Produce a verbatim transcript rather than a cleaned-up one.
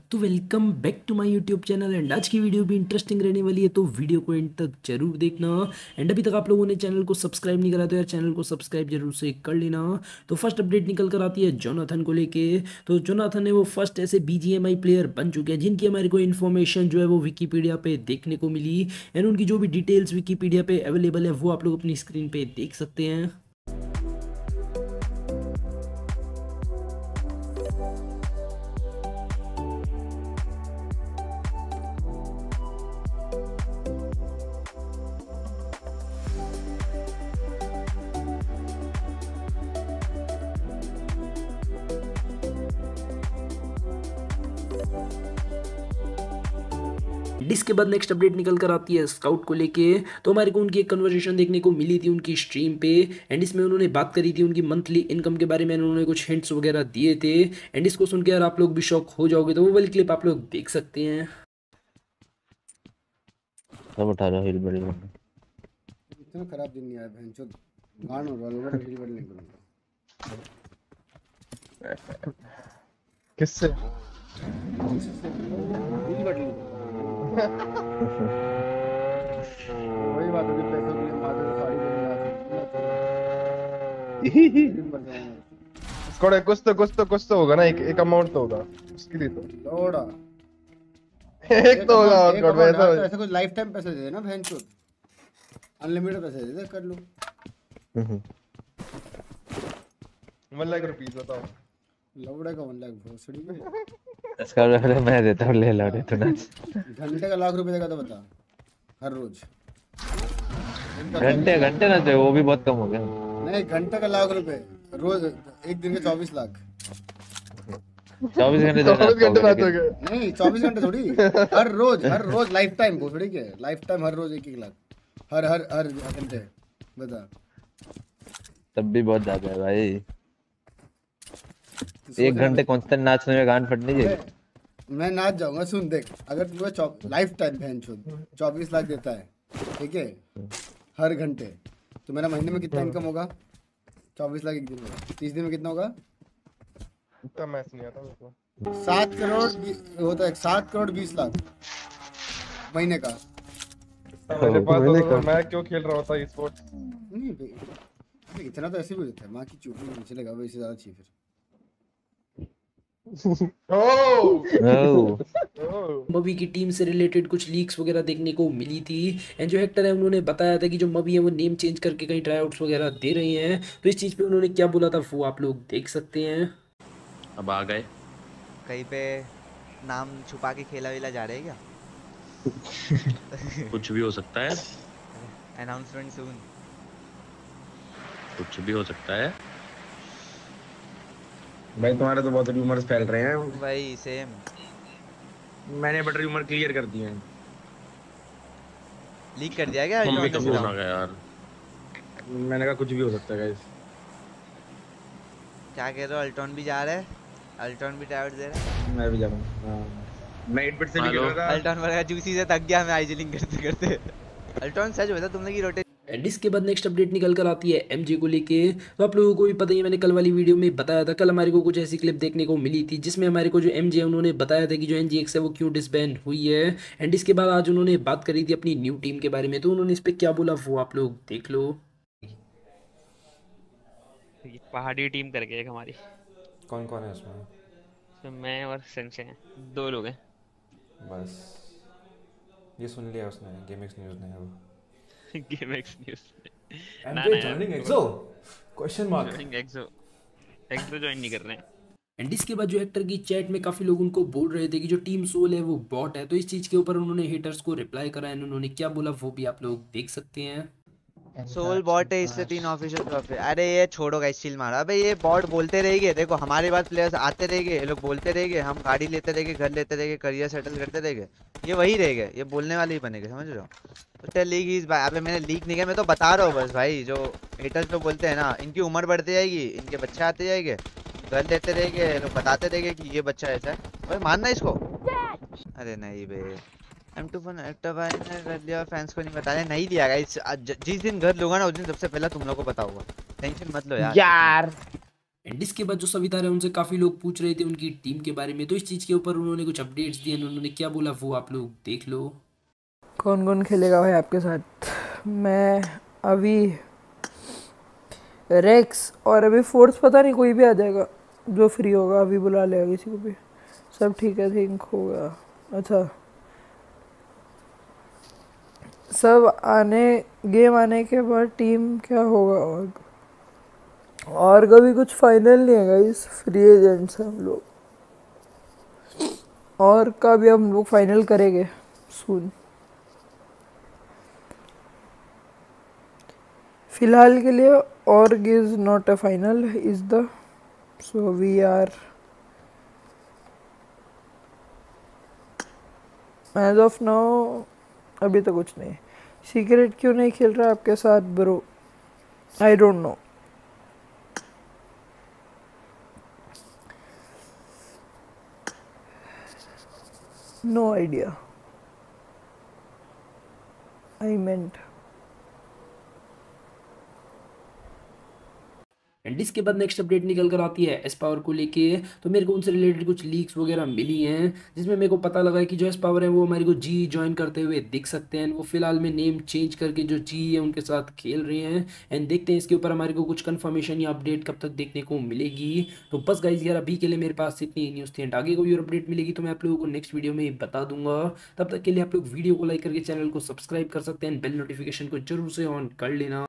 तो welcome back to my YouTube channel and आज की वीडियो भी इंटरेस्टिंग रहने वाली है, तो वीडियो को एंड तक जरूर देखना। एंड अभी तक आप लोगों ने चैनल को सब्सक्राइब नहीं करा तो यार चैनल को सब्सक्राइब जरूर से कर लेना। तो फर्स्ट अपडेट निकल कर आती है जोनाथन को लेके। तो जोनाथन है वो फर्स्ट ऐसे बीजीएमआई प्लेयर बन चुके हैं जिनकी हमारे को इन्फॉर्मेशन जो है वो विकीपीडिया पे देखने को मिली। एंड उनकी जो भी डिटेल्स विकीपीडिया पे अवेलेबल है वो आप लोग अपनी स्क्रीन पे देख सकते हैं। इसके बाद नेक्स्ट अपडेट निकल कर आती है स्काउट को लेके। तो हमारे को उनकी एक कन्वर्सेशन देखने को मिली थी उनकी स्ट्रीम पे। एंड इसमें उन्होंने बात करी थी उनकी मंथली इनकम के बारे में, उन्होंने कुछ हिंट्स वगैरह दिए थे। एंड इसको सुन के यार आप लोग भी शॉक हो जाओगे, तो वो वाली क्लिप आप लोग देख सकते हैं। सब उठा रहा हिल बड़ी में। इतना खराब दिन नहीं आया भैंचो, गान हो रहा है हिल बड़ी नहीं करूंगा। किससे हिल बड़ी वही बात होगी, पैसे के लिए माथे से साड़ी लेने आ सकती। स्क्वाड है, कुछ तो कुछ तो कुछ तो होगा ना, एक एक अमाउंट तो होगा उसके लिए। तो लोड़ा एक तो होगा और स्क्वाड में ऐसा ऐसा कुछ लाइफ टाइम पैसे दे देना भैंचो, अनलिमिटेड पैसे दे दे कर लो। वन लाख रुपीस बताओ। लौड़ा का वन लाख भोसड़ी में स्क्वाड में मैं देता हूं, ले लो रे तू नाच। घंटे का लाख रुपए देगा तो बता, हर रोज घंटे घंटे ना तो वो भी बहुत कम हो गया। नहीं, घंटे का लाख रुपए रोज, एक दिन के चौबीस लाख। चौबीस घंटे चौबीस घंटे बात हो गया। नहीं चौबीस घंटे थोड़ी, हर रोज हर रोज लाइफ टाइम भोसड़ी के लाइफ टाइम, हर रोज एक एक लाख, हर हर हर घंटे बता। तब भी बहुत ज्यादा है भाई। एक घंटे कांस्टेंट नाचने में गांड फटनी चाहिए। मैं नाच जाऊंगा, सुन देख, अगर तुम्हें लाइफ टाइम बहन चौबीस लाख देता है, ठीक है, हर घंटे, तो मेरा महीने में कितना इनकम होगा? चौबीस लाख एक दिन में, तीस दिन में कितना होगा? इतना मैच नहीं आता मेरे को। सात करोड़ होता है, सात करोड़ बीस लाख महीने का। मेरे पास तो मैं क्यों खेल रहा होता स्पोर्ट्स? नहीं भाई, इतना तो ऐसे भी होता है, माँ की चूड़ी में नीचे लगा हुआ, इससे ज्यादा चाहिए फिर। मवी की टीम से रिलेटेड कुछ लीक्स वगैरह देखने को मिली थी। एंड जो हेक्टर है उन्होंने बताया था कि जो मवी है वो नेम चेंज करके कहीं ट्राईआउट्स वगैरह दे रही हैं। तो इस चीज़ पे उन्होंने क्या बोला था वो आप लोग देख सकते हैं। अब आ गए कहीं पे नाम छुपा के खेला वेला जा रहे हैं क्या? कुछ भी हो सकता है, अनाउंसमेंट सून। कुछ भी हो सकता है भाई। तुम्हारे तो बहुत रूमर्स फैल रहे हैं भाई, सेम। मैंने बट रूमर क्लियर कर दिए हैं। लीक कर दिया क्या? मम्मी का फोन आ गया यार। मैंने कहा कुछ भी हो सकता है गाइस। क्या कह रहे हो? अल्टोन भी जा रहा है, अल्टोन भी टाइट दे रहा है। मैं भी जा रहा हूं। हां, मैं एट बिट से भी खेल रहा था। अल्टोन वर्गा जूसी से थक गया मैं आइजलिंग करते करते। अल्टोन सच बता, तुमने की रोटे। एंड इसके बाद नेक्स्ट अपडेट निकल कर आती है एमजे को लेके। तो आप लोगों को भी पता ही है, मैंने कल वाली वीडियो में बताया था, कल हमारे को कुछ ऐसी क्लिप देखने को मिली थी जिसमें हमारे को जो एमजे है उन्होंने बताया था कि जो एनजीएक्स है वो क्यों डिसबैंड हुई है। एंड इसके बाद आज उन्होंने बात करी थी अपनी न्यू टीम के बारे में, तो उन्होंने इस पर क्या बोला वो आप लोग देख लो। पहाड़ी टीम करके एक हमारी। कौन कौन है उसमें? तो मैं और सेंसे हैं, दो लोग हैं बस। ये सुन लिया उसने, गेमएक्स न्यूज़ ने। अब GameX news MJ joining EXO question mark. Joining EXO EXO join नहीं कर रहे हैं। एंड इसके बाद जो एक्टर की चैट में काफ़ी लोग उनको बोल रहे थे कि जो टीम सोल है वो बॉट है, तो इस चीज़ के ऊपर उन्होंने हेटर्स को रिप्लाई करा है। उन्होंने क्या बोला वो भी आप लोग देख सकते हैं। सोल बॉट है, इससे तीन ऑफिशियल ट्रॉफी। अरे ये छोड़ो गाइस, चिल मारा। अबे ये बॉट बोलते रहेंगे, देखो हमारे पास प्लेयर्स आते रहेंगे, ये लोग बोलते रहेंगे, हम गाड़ी लेते रहेंगे, घर लेते रहेंगे, करियर सेटल करते रहेंगे, ये वही रहेंगे, ये बोलने वाले ही बनेंगे, समझ रहे हो? तो लीग इस भाई, अबे मैंने लीक नहीं किया, मैं तो बता रहा हूँ बस भाई। जो हेटर्स लोग बोलते हैं ना, इनकी उम्र बढ़ती जाएगी, इनके बच्चे आते जाएंगे, घर लेते रहेंगे, लोग बताते रहेंगे कि ये बच्चा ऐसा है, भाई मानना इसको। अरे नहीं बे, एम टू वन एक्टर भाई ने कर लिया, फैंस को नहीं बताया, नहीं दिया गाइस। जिस दिन घर लूंगा ना उस दिन सबसे पहला तुम लोग को पता होगा, टेंशन मत लो यार। यार एंड इसके बाद जो सविता है उनसे काफ़ी लोग पूछ रहे थे उनकी टीम के बारे में, तो इस चीज़ के ऊपर उन्होंने कुछ अपडेट्स दिए, उन्होंने क्या बोला वो आप लोग देख लो। कौन कौन खेलेगा भाई आपके साथ? मैं, अभी, रेक्स और अभी फोर्थ पता नहीं कोई भी आ जाएगा जो फ्री होगा, अभी बुला लेगा किसी को भी। सब ठीक है, थिंक हो गया। अच्छा, सब आने गेम आने के बाद टीम क्या होगा? और और कभी कुछ फाइनल नहीं है गाइस, फ्री एजेंट्स हैं हम लोग, और का भी हम लोग फाइनल करेंगे सून। फिलहाल के लिए org is not a final, is the, so we are as of now अभी तो कुछ नहीं। सीक्रेट क्यों नहीं खेल रहा आपके साथ bro? I don't know. No idea, I meant. And इसके बाद नेक्स्ट अपडेट निकल कर आती है एस पावर को लेके। तो मेरे को उनसे रिलेटेड कुछ लीक्स वगैरह मिली हैं, जिसमें मेरे को पता लगा है कि जो एस पावर है वो हमारे को जी ज्वाइन करते हुए दिख सकते हैं। वो फिलहाल में नेम चेंज करके जो जी है उनके साथ खेल रहे हैं। एंड देखते हैं इसके ऊपर हमारे को कुछ कंफर्मेशन या अपडेट कब तक देखने को मिलेगी। तो बस गाइस यार अभी के लिए मेरे पास इतनी न्यूज़ थी, एंड आगे कोई और अपडेट मिलेगी तो मैं आप लोगों को नेक्स्ट वीडियो में बता दूंगा। तब तक के लिए आप लोग वीडियो को लाइक करके चैनल को सब्सक्राइब कर सकते हैं, बेल नोटिफिकेशन को जरूर से ऑन कर लेना।